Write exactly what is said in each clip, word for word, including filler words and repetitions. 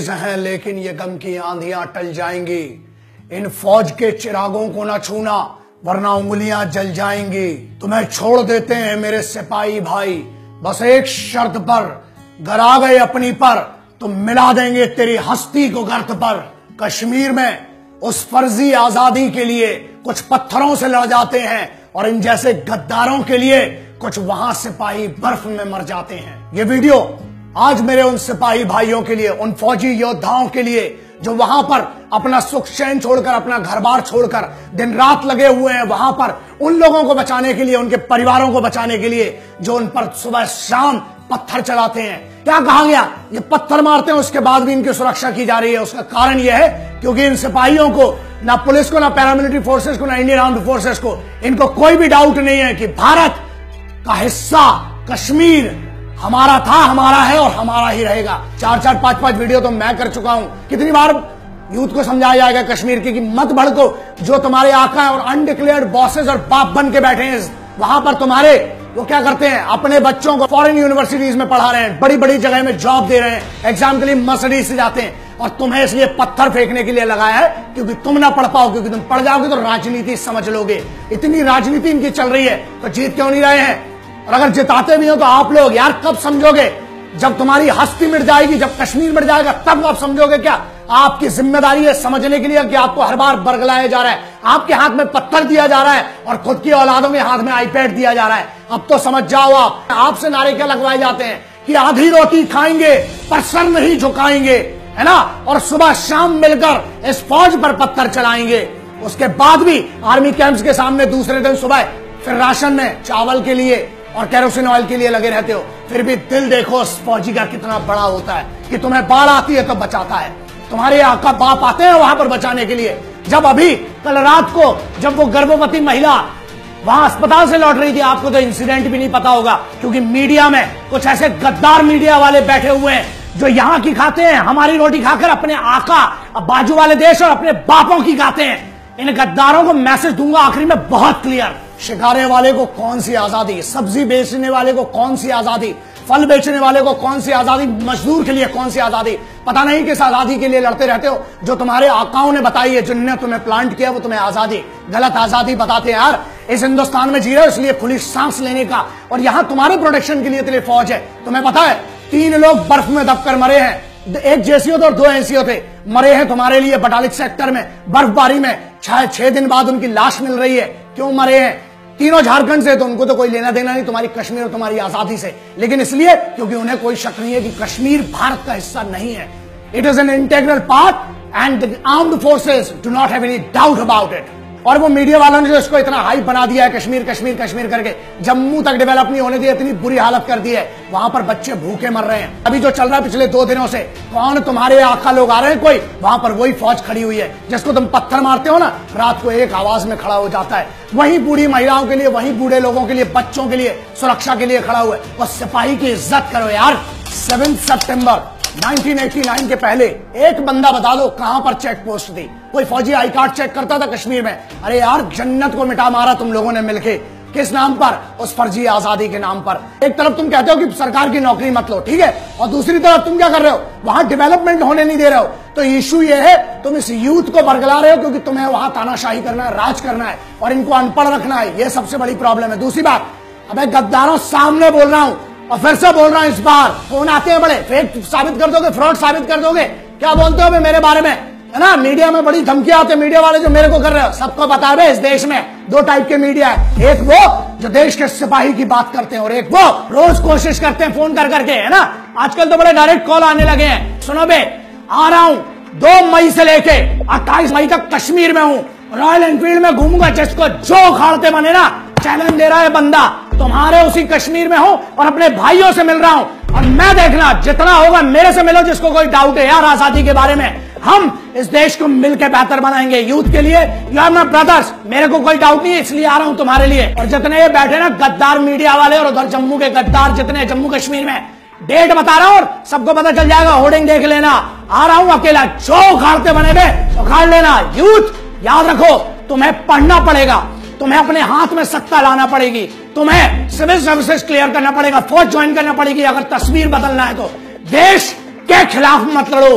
हैं, लेकिन ये गम की आंधियां टल जाएंगी। इन फौज के चिरागों को न छूना, वरना उंगलियां जल जाएंगी। तुम्हें छोड़ देते हैं मेरे सिपाही भाई, बस एक शर्त पर। घर आ गए अपनी पर तो मिला देंगे तेरी हस्ती को गर्त पर। कश्मीर में उस फर्जी आजादी के लिए कुछ पत्थरों से लड़ जाते हैं, और इन जैसे गद्दारों के लिए कुछ वहां सिपाही बर्फ में मर जाते हैं। ये वीडियो आज मेरे उन सिपाही भाइयों के लिए, उन फौजी योद्धाओं के लिए जो वहां पर अपना सुख चैन छोड़कर, अपना घर बार छोड़कर दिन रात लगे हुए हैं वहां पर, उन लोगों को बचाने के लिए, उनके परिवारों को बचाने के लिए, जो उन पर सुबह शाम पत्थर चलाते हैं। क्या कहा गया? ये पत्थर मारते हैं, उसके बाद भी इनकी सुरक्षा की जा रही है। उसका कारण यह है क्योंकि इन सिपाहियों को, ना पुलिस को, ना पैरामिलिट्री फोर्सेस को, ना इंडियन आर्म्ड फोर्सेस को, इनको कोई भी डाउट नहीं है कि भारत का हिस्सा कश्मीर हमारा था, हमारा है और हमारा ही रहेगा। चार चार पांच पांच वीडियो तो मैं कर चुका हूं। कितनी बार यूथ को समझाया जाएगा कश्मीर की कि मत भड़को। जो तुम्हारे आका है और अनडिक्लेयर्ड बॉसेस और बाप बन के बैठे हैं वहां पर तुम्हारे, वो क्या करते हैं? अपने बच्चों को फॉरेन यूनिवर्सिटीज में पढ़ा रहे हैं, बड़ी बड़ी जगह में जॉब दे रहे हैं, एग्जाम के लिए मर्सिडीज से जाते हैं, और तुम्हें इसलिए पत्थर फेंकने के लिए लगाया है क्योंकि तुम ना पढ़ पाओ। क्योंकि तुम पढ़ जाओगे तो राजनीति समझ लोगे। इतनी राजनीति इनकी चल रही है तो जीत क्यों नहीं रहे हैं? और अगर जिताते भी हो तो आप लोग यार कब समझोगे? जब तुम्हारी हस्ती मिट जाएगी, जब कश्मीर मिट जाएगा, तब आप समझोगे। क्या आपकी जिम्मेदारी है समझने के लिए कि आपको हर बार बरगलाया जा रहा है, आपके हाथ में पत्थर दिया जा रहा है और खुद की औलादों के हाथ में आईपैड दिया जा रहा है? अब तो समझ जाओ। आप आपसे नारे क्या लगवाए जाते हैं कि आधी रोटी खाएंगे पर सर नहीं झुकाएंगे, है ना? और सुबह शाम मिलकर इस फौज पर पत्थर चलाएंगे। उसके बाद भी आर्मी कैंप्स के सामने दूसरे दिन सुबह फिर राशन में चावल के लिए और केरोसिन ऑयल के लिए लगे रहते हो। फिर भी दिल देखो उस फौजी का कितना बड़ा होता है कि तुम्हें बाढ़ आती है तो बचाता है। तुम्हारे आका बाप आते हैं वहां पर बचाने के लिए। जब अभी कल रात को जब वो गर्भवती महिला वहां अस्पताल से लौट रही थी, आपको तो इंसिडेंट भी नहीं पता होगा क्योंकि मीडिया में कुछ ऐसे गद्दार मीडिया वाले बैठे हुए हैं जो यहां की खाते हैं, हमारी रोटी खाकर अपने आका बाजू वाले देश और अपने बापों की खाते हैं। इन गद्दारों को मैसेज दूंगा आखिरी में बहुत क्लियर। शिकारे वाले को कौन सी आजादी, सब्जी बेचने वाले को कौन सी आजादी, फल बेचने वाले को कौन सी आजादी, मजदूर के लिए कौन सी आजादी? पता नहीं किस आजादी के लिए लड़ते रहते हो। जो तुम्हारे आकाओं ने बताई है, जिनने तुम्हें प्लांट किया, वो तुम्हें आजादी, गलत आजादी बताते हैं। यार इस हिंदुस्तान में जी रहे हो इसलिए खुली सांस लेने का, और यहां तुम्हारे प्रोटेक्शन के लिए तेरे फौज है। तुम्हें पता है तीन लोग बर्फ में दबकर मरे हैं, एक जेसीओ थे और दो एनसीओ थे, मरे हैं तुम्हारे लिए बटालिक सेक्टर में बर्फबारी में। छह छह दिन बाद उनकी लाश मिल रही है। क्यों मरे हैं? तीनों झारखंड से, तो उनको तो कोई लेना देना नहीं तुम्हारी कश्मीर और तुम्हारी आजादी से, लेकिन इसलिए क्योंकि उन्हें कोई शक नहीं है कि कश्मीर भारत का हिस्सा नहीं है। It is an integral part and the armed forces do not have any doubt about it. और वो मीडिया वालों ने जो इसको इतना हाइप बना दिया है कश्मीर कश्मीर कश्मीर करके, जम्मू तक डेवलप नहीं होने दिया, इतनी बुरी हालत कर दी है, वहां पर बच्चे भूखे मर रहे हैं। अभी जो चल रहा है पिछले दो दिनों से, कौन तुम्हारे आका लोग आ रहे हैं? कोई वहां पर वही फौज खड़ी हुई है जिसको तुम पत्थर मारते हो ना, रात को एक आवाज में खड़ा हो जाता है। वही बूढ़ी महिलाओं के लिए, वही बूढ़े लोगों के लिए, बच्चों के लिए सुरक्षा के लिए खड़ा हुआ है। और सिपाही की इज्जत करो यार। सेवन सितंबर नाइनटीन एटी नाइन के पहले एक बंदा बता दो कहां पर चेक पोस्ट थी? कोई फौजी आई कार्ड चेक करता था कश्मीर में? अरे यार जन्नत को मिटा मारा तुम लोगों ने मिलके। किस नाम पर? उस फर्जी आजादी के नाम पर। एक तरफ तुम कहते हो कि सरकार की नौकरी मत लो, ठीक है, और दूसरी तरफ तुम क्या कर रहे हो? वहां डेवलपमेंट होने नहीं दे रहे हो। तो इशू ये है तुम इस यूथ को बरगला रहे हो क्योंकि तुम्हें वहां तानाशाही करना है, राज करना है और इनको अनपढ़ रखना है। यह सबसे बड़ी प्रॉब्लम है। दूसरी बात, अबे गद्दारों सामने बोल रहा हूं और फिर से बोल रहा हूं, इस बार फोन आते हैं बड़े, फेक साबित कर दोगे, फ्रॉड साबित कर दोगे। क्या बोलते हो मेरे बारे में, है ना? मीडिया में बड़ी धमकियां आती है, मीडिया वाले जो मेरे को कर रहे हो। सबको बता रहे इस देश में दो टाइप के मीडिया है, एक वो जो देश के सिपाही की बात करते हैं और एक वो रोज कोशिश करते हैं फोन कर करके, है ना? आजकल तो बड़े डायरेक्ट कॉल आने लगे हैं। सुनो बे, आ रहा हूं दो मई से लेके अट्ठाईस मई तक कश्मीर में हूं, रॉयल एनफील्ड में घूमूंगा, जिसको जो उखाड़ते बने ना, चैलेंज दे रहा है बंदा। तुम्हारे उसी कश्मीर में हूं और अपने भाइयों से मिल रहा हूं, और मैं देखना जितना होगा मेरे से मिलो जिसको कोई डाउट है यार आजादी के बारे में। हम इस देश को मिलकर बेहतर बनाएंगे यूथ के लिए। यू आर माय ब्रदर्स, मेरे को कोई डाउट नहीं है, इसलिए आ रहा हूं तुम्हारे लिए। और जितने ये बैठे ना गद्दार मीडिया वाले और उधर जम्मू के गद्दार जितने जम्मू कश्मीर में, डेट बता रहा हूं और सबको पता चल जाएगा, होर्डिंग देख लेना। आ रहा हूं अकेला, जो उखाड़ते बने में उखाड़ लेना। यूथ याद रखो, तुम्हें पढ़ना पड़ेगा, तुम्हें अपने हाथ में सत्ता लाना पड़ेगी, तुम्हें सिविल सर्विसेज क्लियर करना पड़ेगा, फौज ज्वाइन करना पड़ेगी अगर तस्वीर बदलना है तो। देश के खिलाफ मत लड़ो,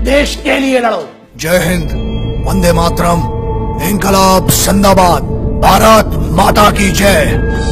देश के लिए लड़ो। जय हिंद, वंदे मातरम, इंकलाब जिंदाबाद, भारत माता की जय।